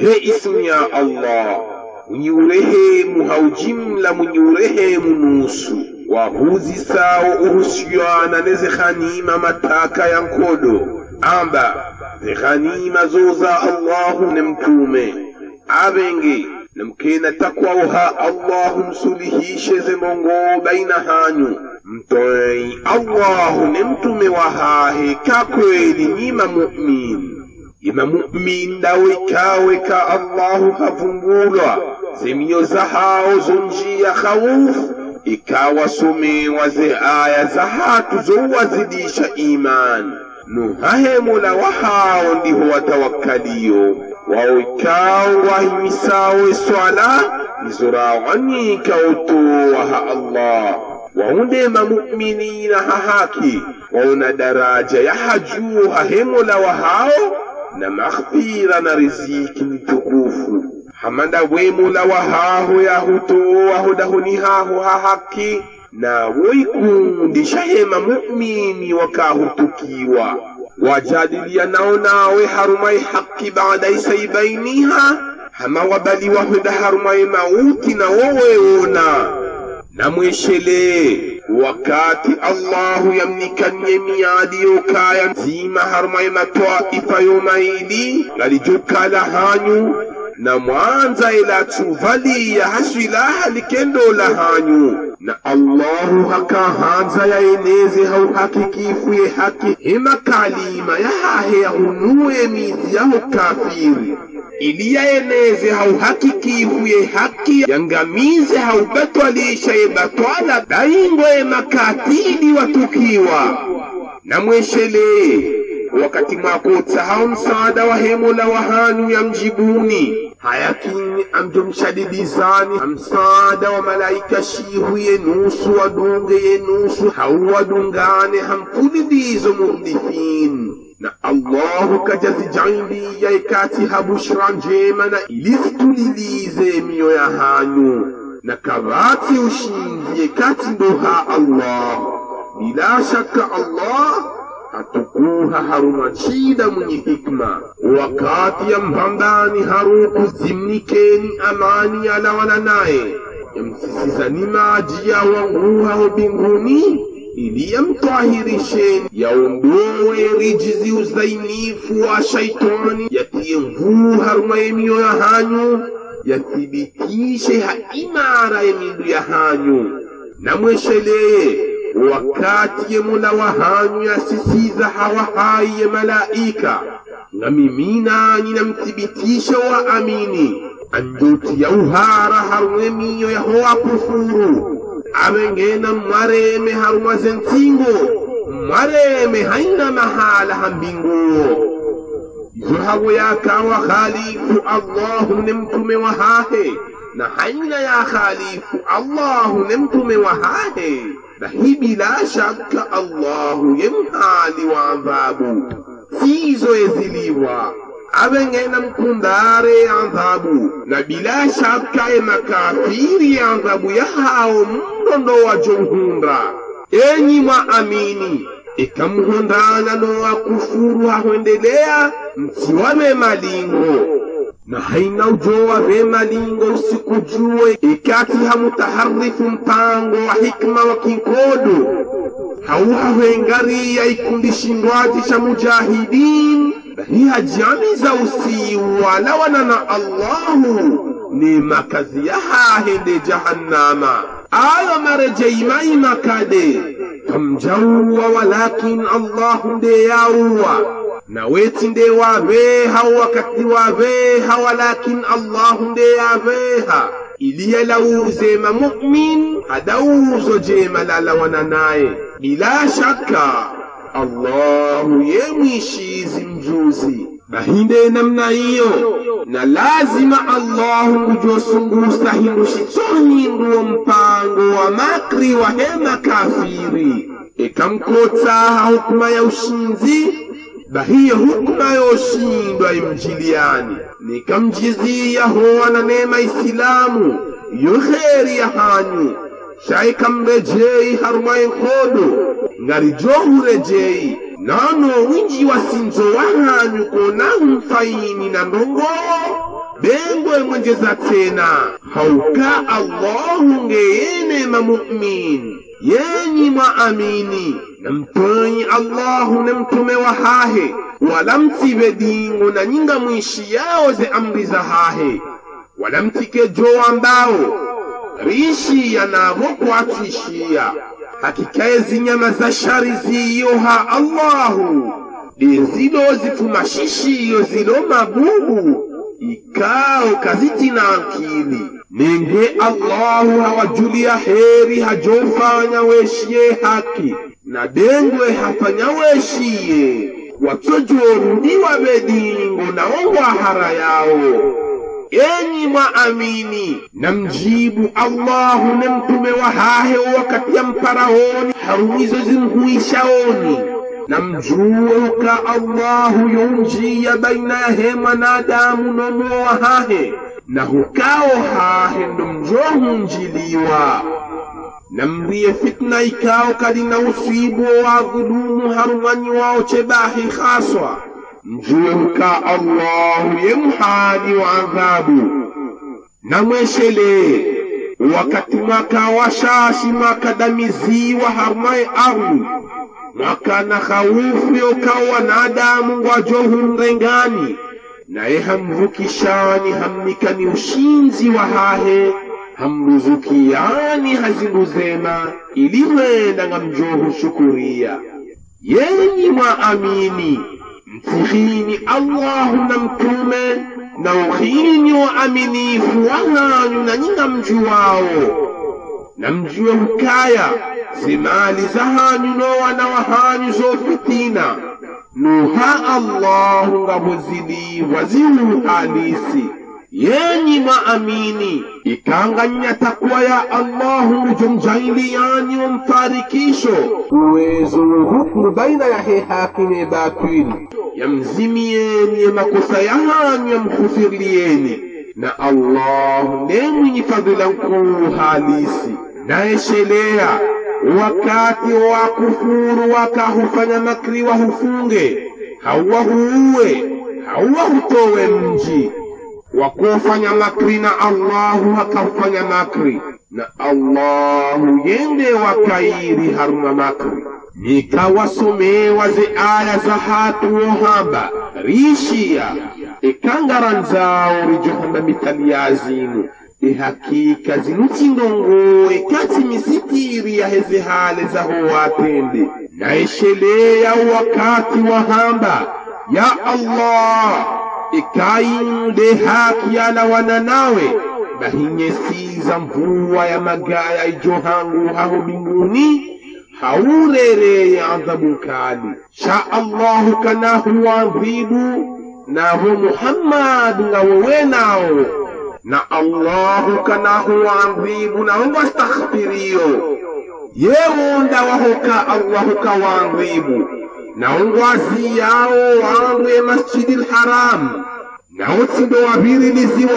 he ismu ya Allah mwenye urehemu haujimla mwenye urehemu nusu wahuzi sao uhusiana neze khanima mataka ya nkodo amba ze khanima zoza Allahu nemtume abenge namkena takwauha Allahu msulihishe ze mongo baina hanyu mtoi Allahu nemtume wahahe kakweli nima mu'min ima mu'min daweka Allahu havumbulwa zemio za hao zonjia khawufu ikawa somewa ze aya za hatu zowazidisha iman nuhahe mola wahao ndiho watawakaliyo wao ikao wahimisawe swala nizorawanyika utowaha Allah waundema mu'minina hahaki wauna daraja ya hajuu hahe mola wahao na maghfira na riziki mtukufu hamanda wemula wahaho ya hutoa hudahuni haho hahaki na woikundi shahema mu'mini wakahutukiwa wajadilia nawe harumai haki baada isaibainiha hama wabali wahuda harumai mauti na woweona na mweshele wakati Allahu yamnikanye miadi yokaya zima harumai matwaifa yomaili galijukala hanyu na mwanza ila tuvali ya haswilaha likendo la hanyu na Allahu haka hanza ya eneze hau hakikifu ye haki hima kalima ya hahe ya hunuwe mizi ya kafiri ili ya eneze hau hakikifu ye haki yangamize hau betwalisha ye batwala daingo ye makatili watukiwa na mweshele wakati mwakotsa hao msaada wa hemola wahanu ya mjibuni hayakini amjumshadidizani msaada wa malaika shihu yenusu wadunge yenusu hawadungane hamfulidizo murdifin na Allahu kajazi jaimbi ya ikati habushra njema na ilizitulilize miyo ya hanyu na kabati ushinzi ikati ndoha Allah bila shaka Allah atukuha haruma chida mwenye hikma wakati ya mpambani haruku zimnikeni amani ala wananae yamsisizani maji ya wanguha wa binguni ili yamtwahirisheni yaondoe rijizi uzainifu wa shaitani yatie mvuu haruma yemiyo ya hanyu yathibitishe haimara yemindu ya hanyu na mweshele wakati ye mula wahanyu ya sisiza hawahai ye malaika na mimina nina mthibitisha wa amini anjuti ya uhara harumemiyo ya hoa kufuru amengena mwareme haruma zentingo mwareme haina mahala hambinguo yuhawo ya kawa khalifu Allahu nemtume wahahe na haina ya khalifu Allahu nemtume wahahe bahi bila shaka Allahu yemhali wa adhabu sizo eziliwa abengena mkundare adhabu na bila shaka makafiri adhabu ya hao mdondo wa johundra enyi maamini ikamuhondana no wakufuru haendelea msiwame malingo na haina ujowa vema lingo usikujue ikati hamutaharifu mpango wa hikma wa kinkodo hauhawengari ya ikundishindwaji cha mujahidin ni hajami za usiwala wanana Allahu ni makazi ya hahende jahannama ayo marejeimai makade kamjauwa walakin Allahu nde yauwa na weti nde waveha wakati waveha walakin Allahu nde yaveha iliya lauzema mu'min hadauzo jema lala wananaye bila shaka Allahu yemwishizi mjuzi bahinde namna hiyo na lazima Allahu kujosungusa hindushitoni nguo mpango wa makri wa hema kafiri ikamkota hukuma ya ushinzi bahiya hukuma ya ushindwa imjiliani nikamjizia hoa na neema Islamu yukheri ya hanyu shaikam rejei harumaye kodo ngari johu rejei nano winji wa sinzo wahanyu kona mfaini na ndongo bengwe mwenjeza tena hauka Allahu ngeyene mamu'min yenyi mwaamini namtonyi Allahu ne mtume wa hahe wala mtibe dingo na nyinga mwishi yao ze amri za hahe wala mtike jo ambao rishi yanavo kuatishia hakika zinyama za shari ziyoha Allahu dezilo zifumashishiyo zilo mabubu ikao kaziti na akili nenge Allahu hawajulia heri hajofanya weshie haki na dengwe hafanya weshie watojorudiwa bedingo na ongwa hara yao. Enyi mwaamini na mjibu Allahu ne mtume wa hahe wakati ya mparaoni harumizo zimhuishaoni na mjuuka Allahu yunjia baina ya mwanadamu nomo wa hahe na hukao hahe ndo mjohu njiliwa na mriye fitna ikao kalina usibu wa dhulumu harumanyi wao chebahi khaswa mjuuka Allahu yemhadi wa adhabu na mweshele wakati mwaka washashi mwaka damiziwa harumai ardu mwaka na khawufu yokawa wanadamu wajohu mrengani na hamvukishani hamnikani ushinzi wa hahe hamruzukiani hazinduzema iliwenda nga mjohu shukuria. Yenyi mwaamini mtihini Allahu na mtume na ukhini wa aminifu wahanyu na nyinga mjuwao na mjuwe hukaya zimali za hanyu nowa na wahanyu zo fitina nuha Allahu ngabuzili wazimu halisi. Yenyi maamini ikanganya takwa ya Allahu mjumjaili yani mfarikisho uwezo hukmu baina ya haki na batili yamzimieni makosa ya hanyu yamkufirlieni na Allahu ndiye mwenye fadhila kuu halisi. Naeshelea wakati wa kufuru wakahufanya makri wa hufunge hawahuue hawahutowe mji wakufanya makri na Allahu hakafanya makri na Allahu yende wakairi haruma makri. Nikawasomewa ze aya za hatu wahaba rishia ikangaranzao rijohamba mitali yazinu hakika zinutindongo ikati misitiri ya heze hale za huwatende. Naeshelea wakati wahamba ya Allah ikainde haki ala wananawe bahinyesiza mvua ya magaya ijohangu haho mbinguni haurere ya adhabu kali. Sha Allahu kanahu wadhibu na hu Muhammad na wewe nao na Allahu kanahu wadhibu na hu astaghfiriyo yeunda wahuka Allahu kawadhibu na hu waziyao wandwe masjidil haram na utindo wabiriliziwa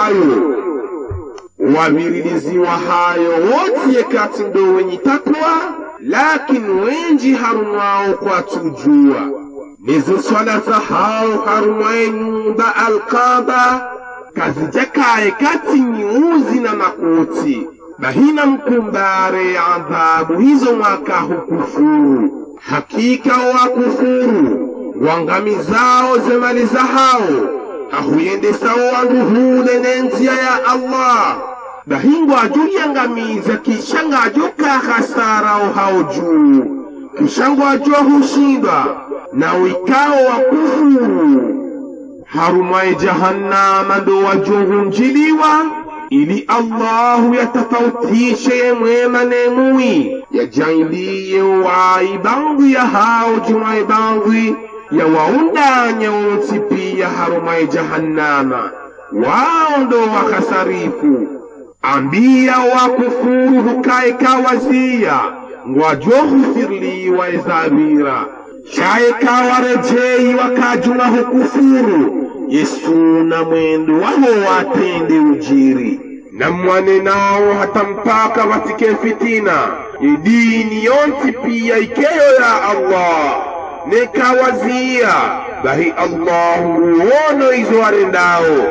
hayo wote yekati ndo wenye takwa lakini wenji harumwao kwa tujua nizo swala za hao harumwae nyumba alqaba kazijakae kati nyuzi na makuti bahina mkumbare adhabu hizo mwaka hukufuru. Hakika wa kufuru wangamizao zemali za hao hahuyende sawa wanguhule nenzia ya Allah bahingu ajuli yangamiza kishanga ajoka hasara hao juu kishangu ajua hushindwa na wikao wa kufuru harumai jahannama ndo wajohu njiliwa ili Allahu yatatautishe mwema nemui yajailiye waibangu ya hao jumaibangu ya waundanya unsipia harumai jahannama wao ndo wakasarifu. Ambia wakufuru hukae kawazia ngwajohu firli wa izabira shae kawarejei wakajuna hukufuru Yesu na mwendo waho watende ujiri na mwane nao hata mpaka watike fitina idini yonti pia ikeyo ya Allah nekawazia bahi Allahu uono izo warendao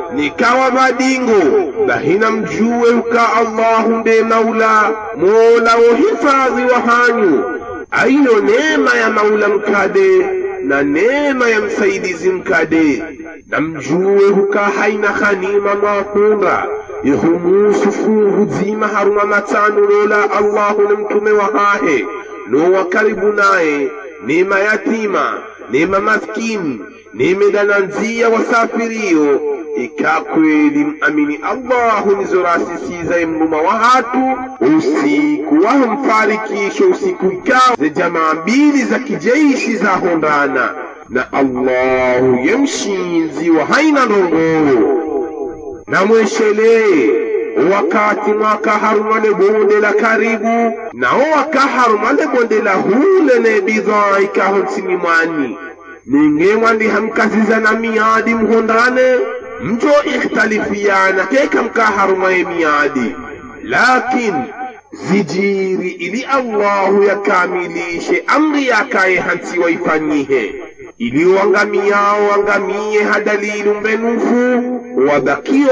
nikawa madingo bahina mjue uka Allahu nde maula mola uhifadhi wa hanyu aino neema ya maula mkade na neema ya msaidizi mkade na mjue uka haina khanima mahunga ihumusu fungu zima haruma matanu lola Allahu na mtume wa hahe no wakaribu nae neema yatima neema maskini neema gananzia wasafirio ikakweli amini Allahu nizorasisiza mnuma wa hatu usiku waho mfarikisho usiku ikao ze jamaa mbili za kijeishi za hondana na Allahu yemshinzi wa haina ndongoro na mweshelee wakati mwaka harumale bonde la karibu na waka harumale bonde la hule ne bidhaa ikahonsini mwani ningewa ndi hamkaziza na miadi mhondane mjo ikhtalifiana keka mkaharumaye miadi lakin zijiri ili Allahu yakamilishe amri yakaye hansi waifanyihe ili wangamie hadalilu mbenufu wabakio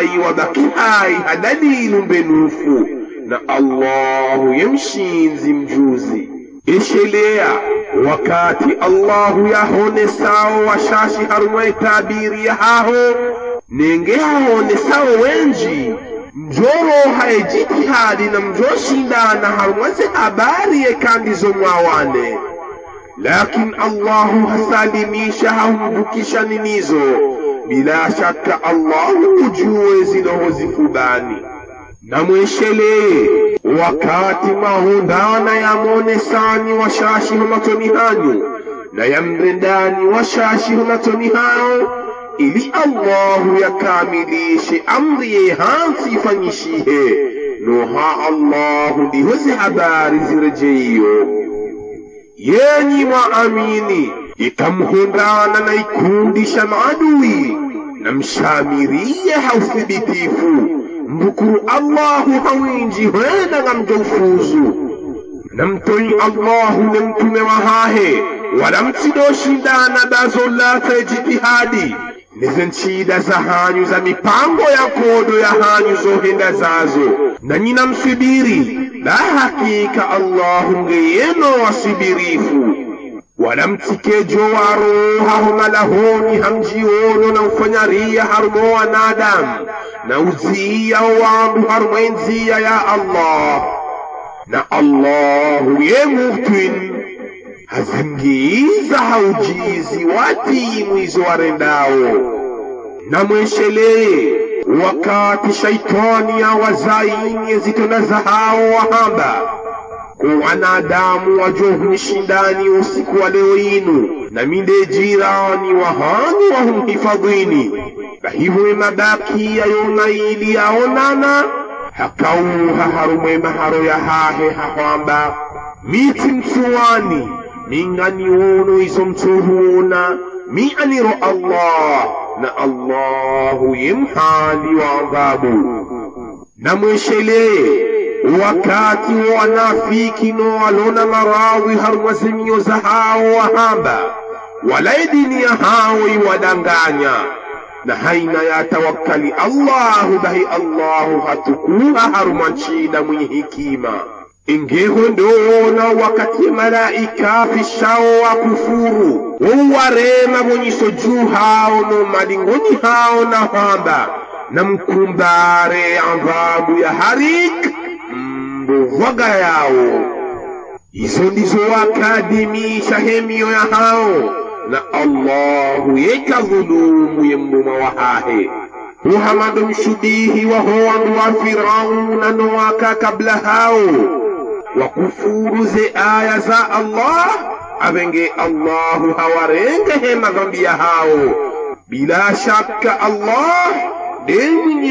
hai hadalilu mbenufu na Allahu yemshinzi mjuzi ishelea wakati Allahu yahone sao washashi harumwe tabiri ya haho nenge hahone sao wenji mjoro hae jitihadi na mjoshindana harumweze habari ye kandizo mwawane lakin Allahu hasalimisha haumvukisha ninizo bila shaka Allahu ujue ziloho zifubani na mweshelee wakati mahundana ya mone sani washashi humatoni hanyu na ya mrendani washashi humatoni hanyu ili Allahu yakamilishe amri ye hansi ifanyishihe noha Allahu ndihozi habari zirejeyo yenyi waamini ikamhundana na ikundisha maadui na mshamirie hauthibitifu mbukuru Allahu hawinji hwena nga mjaufuzu na mtoi Allahu ne mtume wa hahe wala msidoshindana bazolata jitihadi nizenchida za hanyu za mipango ya kodo ya hanyu zohenda zazo na nyina msibiri la hakika Allahu ngeyeno wasibirifu wala mtikejo waroha humalahoni hamjiono na ufanyaria harumo wanadamu na uzia wandu harumwenzia ya Allah na Allahu ye muhtin hazingiza haujizi wati mwizo warendao na mweshelee wakati shaitani ya wazaini zitona za hao wahamba kwa wanadamu wajohu mishindani usiku wa leo inu na minde jirani wahani wahumhifadhini na hivyo mabaki ya yona ili yaonana hakauha harume maharo ya hahe hahwamba miti msuwani mingani uno iso mtuhuna mianiro Allah na Allahu yimhali wa adhabu na mweshelee wakati wanafiki no walona maradhi harumazimio za hao wahamba wala idini ya hao iwadanganya na haina ya tawakkali Allahu bahi Allahu hatukuha harumanchida mwenye hikima ingeho ndona wakati malaika fishao wa kufuru uwarema mwenye soju hao no malingoni hao na hamba na mkumbare adhabu ya harik mbuvaga yao izo ndizo wakadimisha hemio ya hao na Allahu yeka dhulumu yembuma wahahe Muhammadu mshubihi wa hoandu wa Firauna nuwaka kabla hao wakufuru ze aya za Allah abenge Allahu hawarenge hema dhambi ya hao bila shaka Allah mwenye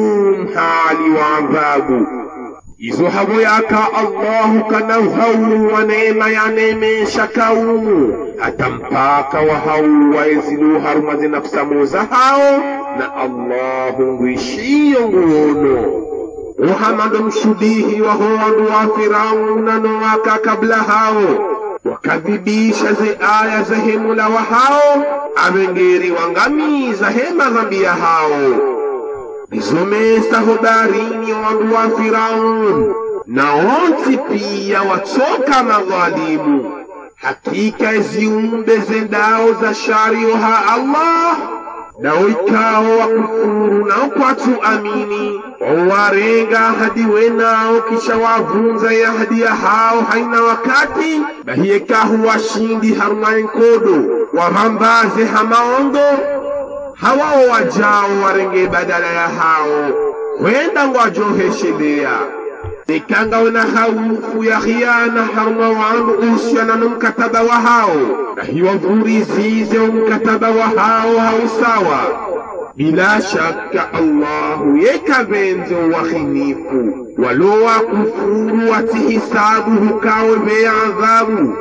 mhali wa adhabu izo habo yaka Allahu kanauhau wa neema ya nemesha kaumu hata mpaka wa hau wa ezilu harumazi nafsamuza hao na Allahu ngwishio nguono Muhammadu mshubihi wa hoandu wa Firauna nuwaka kabla hao wakadhibisha ze aya za Mola wa hao, abengeri wangamiza madhambi ya hao. Bizomesa hodarini wandu wa Firaun, na onti pia watoka madhalimu. Hakika ziumbe zendao za shario ha Allah, nao ikao wakufuru na ukwatu amini, wawarenga hadi wenao kisha wavunza ya hadi ya hao haina wakati, bahiye kahu washindi harumai nkodo, warambaze hamaondo, hawao wajao warenge badala ya hao, wenda wajoheshelea. Nikanga wana haufu ya khiyana haruma wandu usiana na mkataba wa hao, na hiyo vurizize mkataba wa hao hausawa. Bila shaka Allahu yekavenzo wakhinifu, walowa kufuru watihisabu hukawe mea adhabu.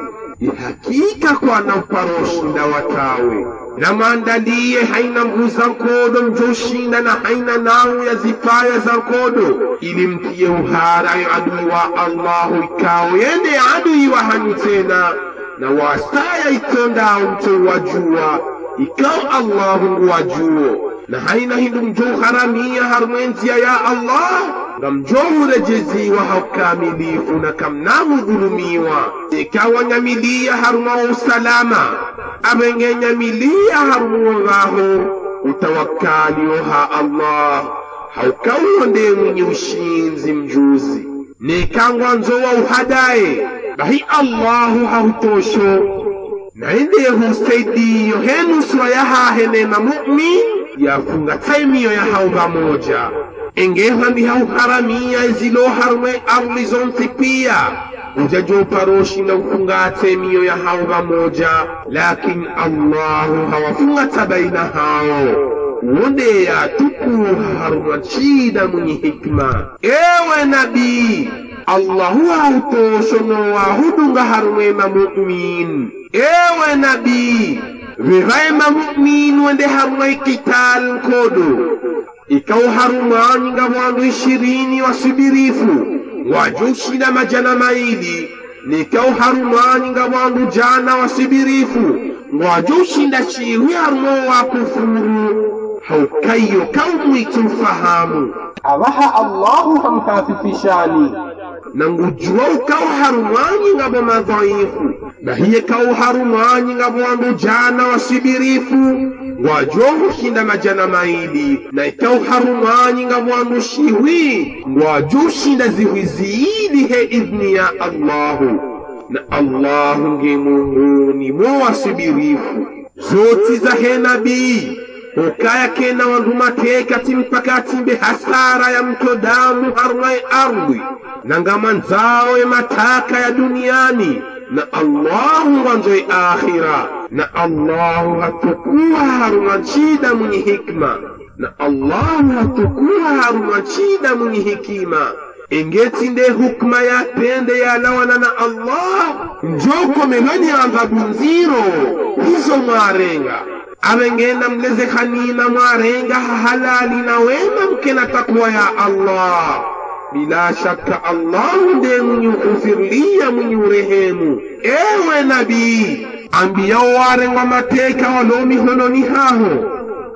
Hakika kwa namparoshida watawe, na maandalie haina mbuza nkodo mjoshinda, na haina nao ya zipaya za nkodo, ili mtie uhara ya adui wa Allahu ikao yende adui wa hani tena, na wasaya itonda mtu wajua ikao Allahu wajuo, na haina hindu mjo haramia harmenzia ya Allah, na mjo urejezi wa haukamilifu na kamnamu dhulumiwa. Ikawa nyamilia haruma usalama, abenge nyamilia haruma waho, utawakali ha Allah, haukawonde mwenye ushinzi mjuzi. Nikangwa nzowa uhadae, bahi Allahu hautosho, na ende husaidiyo henu sura ya hahenema mu'min, yafunga taimiyo ya hauba moja. Engeha ni hauharamia zilo harme arli zonti pia, ujajo paroshi na ufunga taimiyo ya hauba moja, lakin Allahu hawafunga tabaina hao. Wonde ya tuku haruma chida mwenye hikma. Ewe nabii, Allahu hautosho no wahudunga harumema mu'min. Ewe nabii, vivaima mu'min wende haruma ikital kodo, ikau haruma nyinga wandu 20 wasubirifu, wajushina majana maili. Nikau haruma nyinga wandu jana wasubirifu, wajushinda chihu haruma wakufuru. Haukayo kaumu itufahamu, awaha Allahu hamkafifishani, na ngujua ukau harumani ngabo madhaifu, na hiye kau harumani ngabo wandu jana wasibirifu, wajohu shinda majana maili, na ikau harumani ngabo wandu shiwi, wajohu shinda zihuziidi he idhni ya Allahu, na Allahu nge munguni mwasibirifu. Zoti za he nabii, ukaya kena wanduma teka timpaka timbe hasara ya mto damu harumai ardhi, na ngamanzao ya mataka ya duniani, na Allahu wanzoi akhira, na Allahu hatukuwa harumachida mwenye hikma, na Allahu hatukuwa harumachida mwenye hikima. Ingeti nde hukma ya pende ya lawana na Allah, njoko meloni ya adhabu nziro hizo mwarenga. Abengena mleze khanina mwarenga halali na wema mkena takwa ya Allah. Bila shaka Allahu nde mwenye kufirlia mwenye urehemu. Ewe nabii, ambia warenga mateka walomi hononi haho,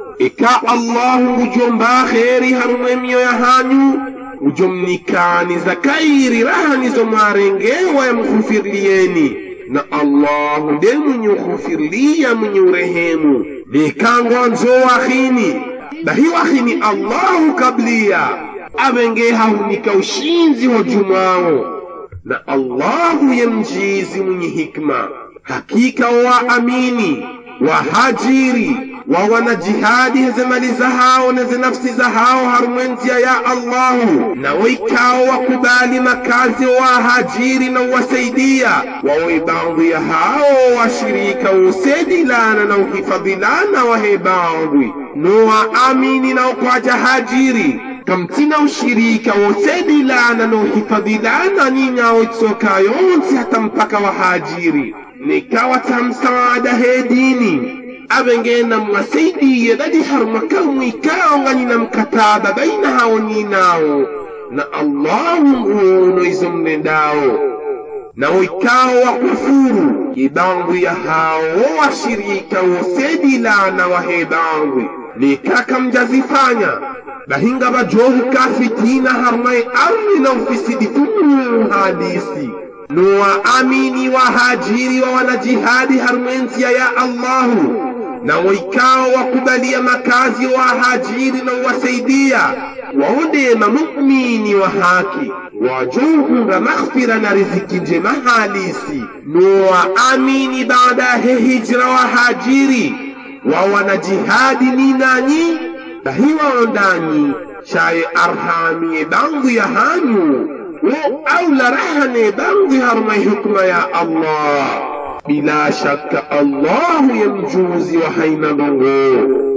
ika Allahu ujomba kheri harumemio ya hanyu, ujomnikani za kairi rahani zo mwarengewa ya mkufirlieni, na Allahu nde mwenye kufirlia mwenye urehemu. Nikangwa nzo wakhini, bahi wakhini Allahu kablia, abenge haunika ushinzi wa jumao, na Allahu ye mjizi mwenye hikma. Hakika wa amini, wa hajiri, wa wanajihadi heze mali za hao na ze nafsi za hao harumenzia ya Allahu, na waikao wakubali makazi wa hajiri na wasaidia, wa waibangwi ya hao washirika usedilana na uhifadhilana wa hebangwi, no wa amini na ukwaja hajiri, kamtina ushirika usedilana na uhifadhilana nina uitsoka yonsi hata mpaka wa hajiri. Nikawa tamsaada hedini, abengena mwasaidiye dadi harumaka mwikao ngani na mkataba baina hao ninao, na Allahu nguno izo mnendao. na wikao wa kufuru kibangwi ya hao washirika wosedi lana wahebangwi nikaka mjazifanya bahinga bajohu kafitina harmai armi na ufisidi tumu hadisi nuwa amini wahajiri wa wanajihadi harmensia ya Allahu na wikao wa kubalia makazi wa hajiri na wasaidia waonde muumini wa haki wajuhunga maghfira na riziki njema halisi nuwa amini baada hijra wa hajiri wa wanajihadi ni nani bahiwa ondani shaye arhami bangu ya hanyu au la rahane bangu harmai hukma ya Allah bila shakka Allah yamjuzi wa haina dongo